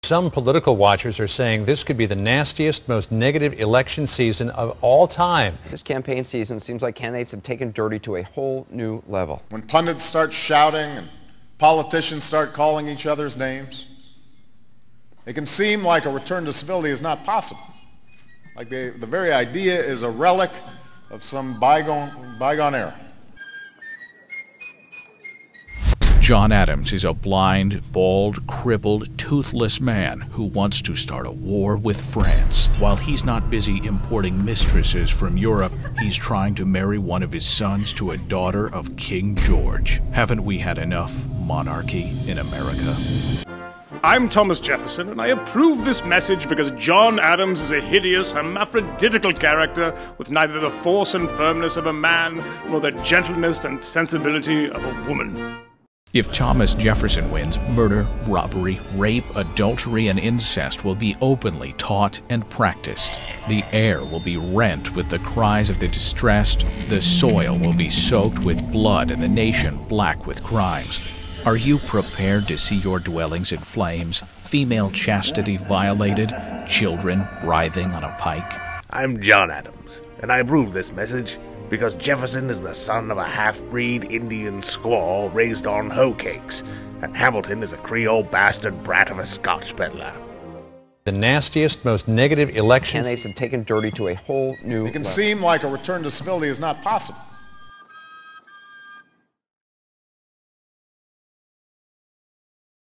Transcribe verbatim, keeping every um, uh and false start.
some political watchers are saying this could be the nastiest, most negative election season of all time. This campaign season seems like candidates have taken dirty to a whole new level. When pundits start shouting and politicians start calling each other's names, it can seem like a return to civility is not possible. Like they, the very idea is a relic of some bygone, bygone era. John Adams is a blind, bald, crippled, toothless man who wants to start a war with France. While he's not busy importing mistresses from Europe, he's trying to marry one of his sons to a daughter of King George. Haven't we had enough monarchy in America? I'm Thomas Jefferson, and I approve this message because John Adams is a hideous, hermaphroditical character with neither the force and firmness of a man nor the gentleness and sensibility of a woman. If Thomas Jefferson wins, murder, robbery, rape, adultery, and incest will be openly taught and practiced. The air will be rent with the cries of the distressed, the soil will be soaked with blood, and the nation black with crimes. Are you prepared to see your dwellings in flames, female chastity violated, children writhing on a pike? I'm John Adams, and I approve this message because Jefferson is the son of a half-breed Indian squaw raised on hoe cakes, and Hamilton is a Creole bastard brat of a Scotch peddler. The nastiest, most negative election. Candidates have taken dirty to a whole new level. It can seem like a return to civility is not possible.